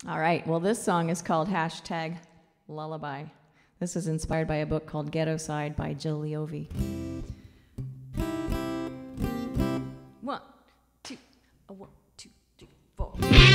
All right, well, this song is called #Lullaby. This is inspired by a book called Ghetto Side by Jill Leovy. 1, 2, 1, 2, 3, 4.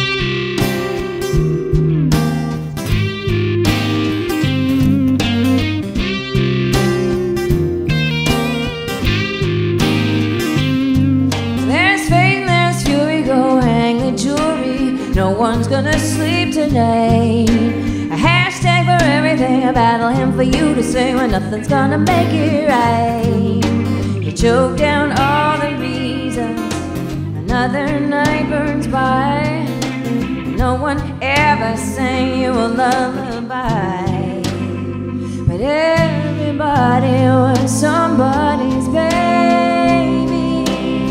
No one's gonna sleep tonight. A hashtag for everything, a battle hymn for you to sing when nothing's gonna make it right. You choke down all the reasons, another night burns by. No one ever sang you a lullaby, but everybody was somebody's baby.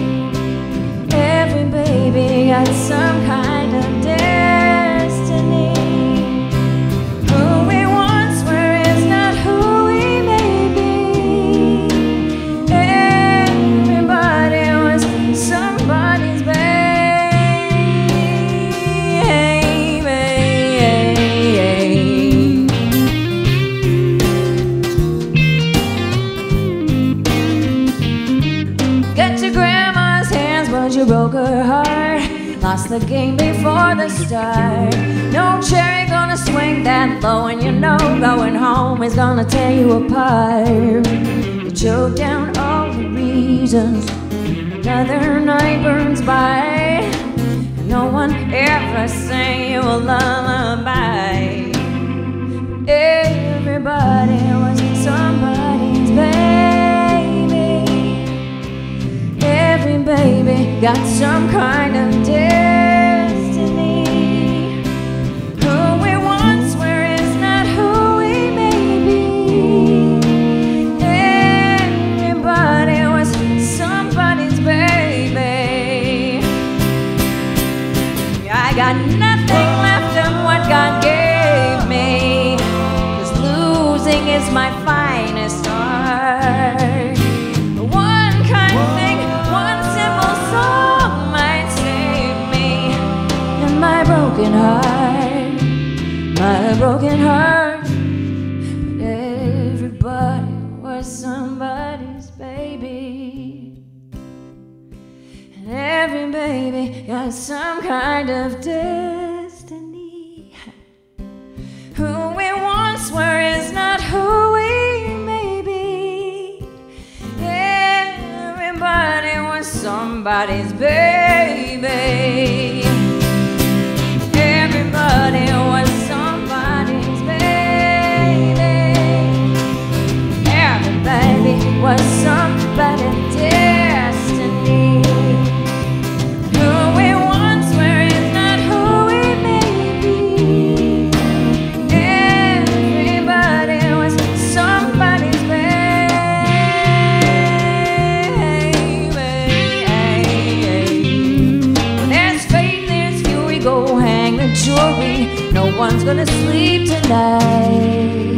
Every baby got some kind of destiny. Who we once were is not who we may be. Everybody was somebody's baby. Get your grandma's hands, but you broke her heart. Lost the game before the start. No cherry gonna swing that low, and you know going home is gonna tear you apart. You choke down all the reasons, another night burns by. No one ever sang you a lullaby. Everybody was somebody's baby. Every baby got some kind of destiny. Who we once were is not who we may be. Everybody was somebody's baby. I got nothing left of what God gave me, 'cause losing is my finest art. One kind thing, one simple song might save me. And my broken heart, my broken heart. But everybody was somebody's baby. And every baby got some kind of destiny. Who we once were is not who we may be. Everybody was somebody's baby. Everybody was somebody's baby. Everybody was somebody's destiny. Who we once were is not who we may be. Everybody was somebody's baby. When there's fate, there's fury, go hang the jury. No one's gonna sleep tonight.